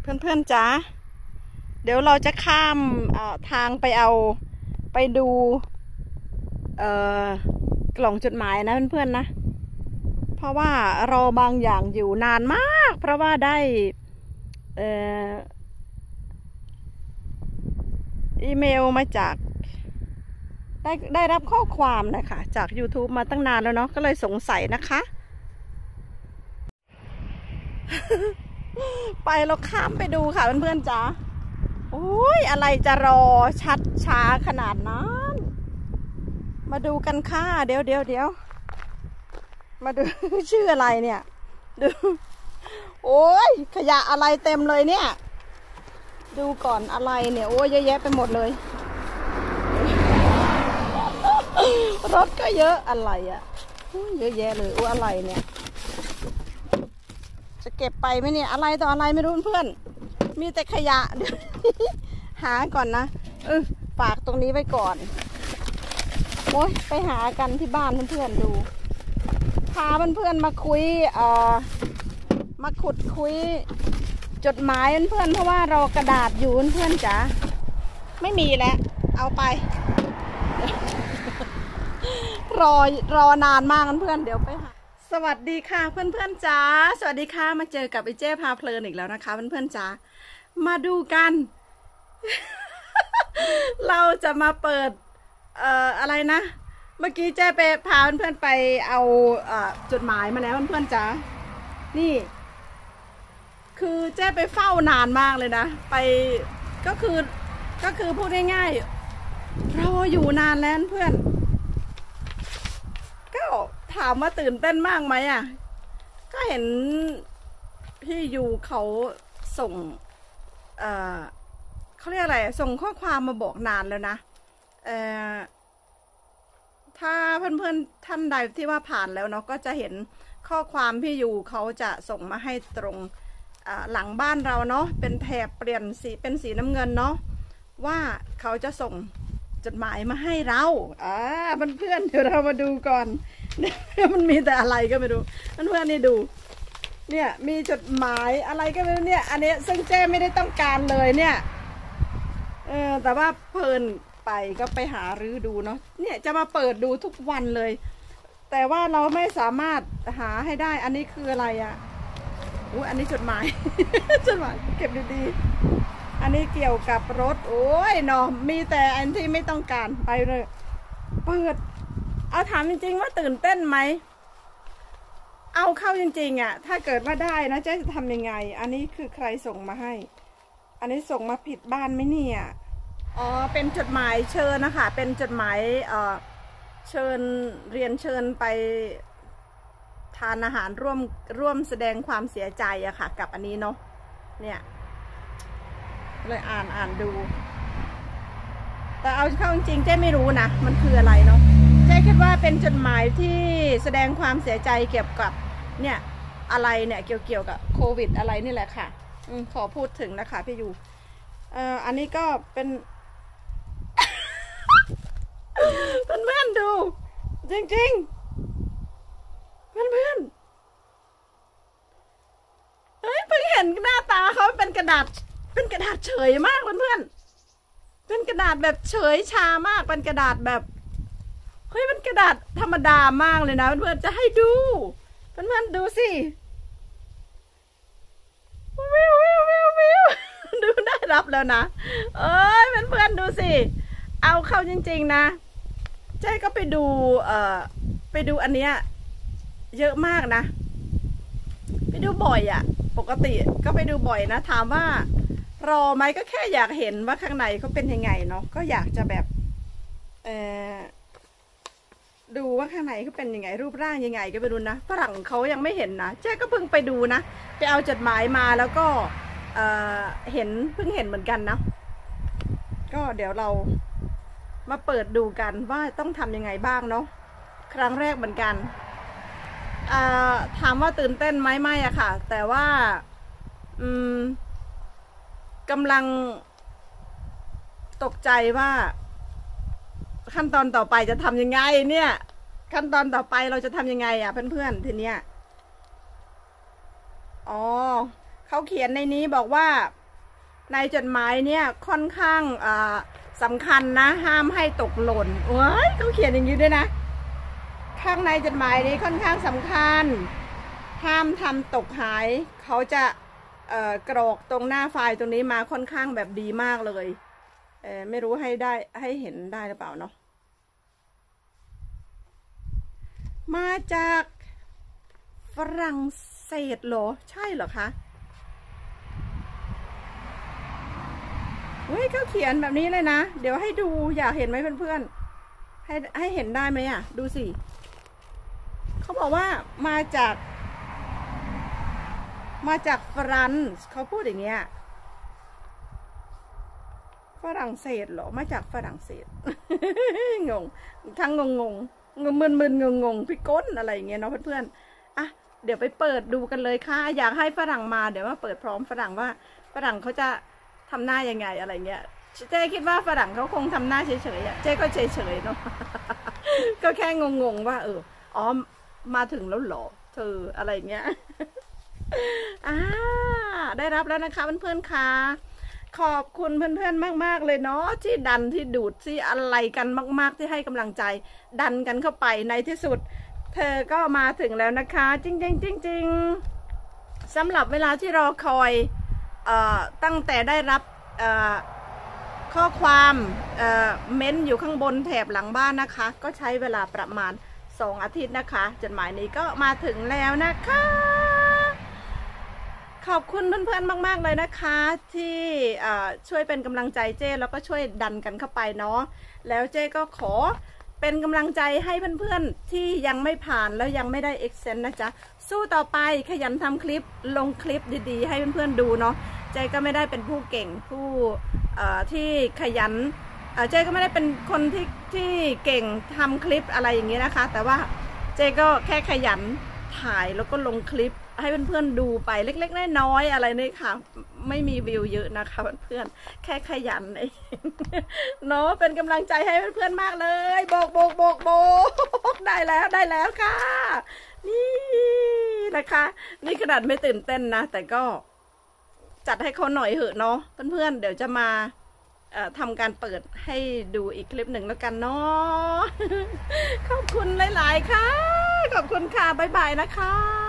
เพื่อนๆจ๋าเดี๋ยวเราจะข้ามทางไปดูกล่องจดหมายนะเพื่อนๆนะเพราะว่ารอบางอย่างอยู่นานมากเพราะว่าได้อีเมลมาจากได้รับข้อความนะคะจาก YouTube มาตั้งนานแล้วเนาะก็เลยสงสัยนะคะไปเราข้ามไปดูค่ะเพื่อนๆจ๋าโอ้ยอะไรจะรอชัดช้าขนาดนั้นมาดูกันค่ะเดี๋ยวมาดู ชื่ออะไรเนี่ยดูโอ้ยขยะอะไรเต็มเลยเนี่ยดูก่อนอะไรเนี่ยโอ้ยเยอะแยะไปหมดเลยรถก็เยอะอะไรอ่ะเยอะแยะเลยโอ้อะไรเนี่ยจะเก็บไปไหมเนี่ยอะไรต่ออะไรไม่รู้เพื่อนมีแต่ขยะเดี๋ยวหาก่อนนะฝากตรงนี้ไว้ก่อนโอ้ยไปหากันที่บ้านเพื่อนๆดูพาเพื่อนๆมาคุยมาขุดคุยจดหมายเพื่อนๆเพราะว่าเรากระดาษอยู่เพื่อนๆจ๋าไม่มีแล้วเอาไป รอนานมากเพื่อนๆเดี๋ยวไปหาสวัสดีค่ะเพื่อนๆจ๋าสวัสดีค่ะมาเจอกับไอเจ้พาเพลินอีกแล้วนะคะเพื่อนๆจ๋ามาดูกัน เราจะมาเปิดอะไรนะเมื่อกี้เจ้ไปพาเพื่อนๆไปเอาจดหมายมาแล้วเพื่อนๆจ๋านี่คือเจ้ไปเฝ้านานมากเลยนะไปก็คือพูดง่ายๆเราอยู่นานแล้วเพื่อนก็ถามว่าตื่นเต้นมากไหมอ่ะก็เห็นพี่อยู่เขาส่งเขาเรียกอะไรส่งข้อความมาบอกนานแล้วนะถ้าเพื่อนๆท่านใดที่ว่าผ่านแล้วเนาะก็จะเห็นข้อความพี่อยู่เขาจะส่งมาให้ตรงหลังบ้านเราเนาะเป็นแถบเปลี่ยนสีเป็นสีน้ำเงินเนาะว่าเขาจะส่งจดหมายมาให้เราเพื่อนๆเดี๋ยวเรามาดูก่อนมันมีแต่อะไรก็ไม่รู้เพื่อนๆนี่ดูเนี่ยมีจดหมายอะไรก็ไม่รู้เนี่ยอันนี้ซึ่งเจ้ไม่ได้ต้องการเลยเนี่ยแต่ว่าเพลินไปก็ไปหารื้อดูเนาะเนี่ยจะมาเปิดดูทุกวันเลยแต่ว่าเราไม่สามารถหาให้ได้อันนี้คืออะไรอ่ะอันนี้จดหมาย จดหมายเก็บดีๆอันนี้เกี่ยวกับรถโอ้ยเนาะมีแต่อันที่ไม่ต้องการไปเลยเปิดเอาถามจริงๆว่าตื่นเต้นไหมเอาเข้าจริงๆอ่ะถ้าเกิดว่าได้นะจะทำยังไงอันนี้คือใครส่งมาให้อันนี้ส่งมาผิดบ้านไหมเนี่ยเป็นจดหมายเชิญนะคะเป็นจดหมายเชิญเรียนเชิญไปทานอาหารร่วมแสดงความเสียใจอะค่ะกับอันนี้เนาะเนี่ยเลยอ่านดูแต่เอาเข้าจริงเจ๊ไม่รู้นะมันคืออะไรเนาะเจ๊คิดว่าเป็นจดหมายที่แสดงความเสียใจเกี่ยวกับเนี่ยอะไรเนี่ยเกี่ยวกับโควิดอะไรนี่แหละค่ะขอพูดถึงนะคะพี่อยู่อันนี้ก็เป็น เพื่อนๆดูจริงๆเพื่อนๆเฮ้ยเพิ่งเห็นหน้าตาเขาเป็นกระดาษเฉยมากเพื่อนๆเป็นกระดาษแบบเฉยชามากเป็นกระดาษแบบเฮ้ยเป็นกระดาษธรรมดามากเลยนะเพื่อนๆจะให้ดูเพื่อนๆดูสิวิวดูได้รับแล้วนะเอ้ยเพื่อนๆดูสิเอาเข้าจริงๆนะเจ๊ก็ไปดูอันเนี้ยเยอะมากนะไปดูบ่อยอ่ะปกติก็ไปดูบ่อยนะถามว่ารอไหมก็แค่อยากเห็นว่าข้างในเขาเป็นยังไงเนาะก็อยากจะแบบดูว่าข้างในเขาเป็นยังไงรูปร่างยังไงก็ไปดูนะฝรั่งเขายังไม่เห็นนะเจ๊ก็เพิ่งไปดูนะไปเอาจดหมายมาแล้วก็เพิ่งเห็นเหมือนกันนะก็เดี๋ยวเรามาเปิดดูกันว่าต้องทำยังไงบ้างเนาะครั้งแรกเหมือนกันถามว่าตื่นเต้นไหมไม่อะค่ะแต่ว่ากำลังตกใจว่าขั้นตอนต่อไปจะทำยังไงเนี่ยขั้นตอนต่อไปเราจะทำยังไงอะเพื่อนๆทีเนี้ยเขาเขียนในนี้บอกว่าในจดหมายเนี่ยค่อนข้างสำคัญนะห้ามให้ตกหล่นโอ้ยเขาเขียนอย่างนี้ด้วยนะข้างในจดหมายนี้ค่อนข้างสำคัญห้ามทำตกหายเขาจะกรอกตรงหน้าไฟล์ตรงนี้มาค่อนข้างแบบดีมากเลยไม่รู้ให้ได้ให้เห็นได้หรือเปล่าเนาะมาจากฝรั่งเศสเหรอใช่เหรอคะเฮ้ยเขาเขียนแบบนี้เลยนะเดี๋ยวให้ดูอยากเห็นไหมเพื่อนๆให้เห็นได้ไหมอ่ะดูสิเขาบอกว่ามาจากฝรั่งเขาพูดอย่างเงี้ยฝรั่งเศสเหรอมาจากฝรั่งเศส งงทั้งงงมึนงงพี่ก้นอะไรอย่างเงี้ยเนาะเพื่อนๆอ่ะเดี๋ยวไปเปิดดูกันเลยค่ะอยากให้ฝรั่งมาเดี๋ยวมาเปิดพร้อมฝรั่งว่าฝรั่งเขาจะทำหน้ายังไงอะไรเงี้ยเจ๊คิดว่าฝรั่งเขาคงทำหน้าเฉยๆอ่ะเจ๊ก็เฉยๆเนาะ ก็แค่งงว่าอ๋อมาถึงแล้วเหรอเธออะไรเงี้ย ได้รับแล้วนะคะเพื่อนๆค่ะขอบคุณเพื่อนๆมากๆเลยเนาะที่ดันที่ดูดที่อะไรกันมากๆที่ให้กำลังใจดันกันเข้าไปในที่สุดเธอก็มาถึงแล้วนะคะจริงสำหรับเวลาที่รอคอยตั้งแต่ได้รับข้อความเม้นอยู่ข้างบนแถบหลังบ้านนะคะก็ใช้เวลาประมาณ2 อาทิตย์นะคะจดหมายนี้ก็มาถึงแล้วนะคะขอบคุณเพื่อนๆมากๆเลยนะคะที่ช่วยเป็นกำลังใจเจ้แล้วก็ช่วยดันกันเข้าไปเนาะแล้วเจ้ก็ขอเป็นกำลังใจให้เพื่อนๆที่ยังไม่ผ่านแล้วยังไม่ได้ Extend นะจ๊ะสู้ต่อไปขยันทำคลิปลงคลิปดีๆให้เพื่อนๆดูเนาะเจ้ก็ไม่ได้เป็นผู้เก่งผู้ที่ขยันเจ๊ก็ไม่ได้เป็นคนที่เก่งทำคลิปอะไรอย่างนี้นะคะแต่ว่าเจ๊ก็แค่ขยันถ่ายแล้วก็ลงคลิปให้เพื่อนๆดูไปเล็กๆน้อยๆอะไรนี่ค่ะไม่มีวิวเยอะนะคะเพื่อนๆแค่ขยันเองเนาะเป็นกำลังใจให้เพื่อนๆมากเลยโบกได้แล้วค่ะนี่นะคะนี่ขนาดไม่ตื่นเต้นนะแต่ก็จัดให้เขาหน่อยเหอะเนาะเพื่อนๆเดี๋ยวจะมาทำการเปิดให้ดูอีกคลิปหนึ่งแล้วกันเนาะ ขอบคุณหลายๆค่ะขอบคุณค่ะบ๊ายบายนะคะ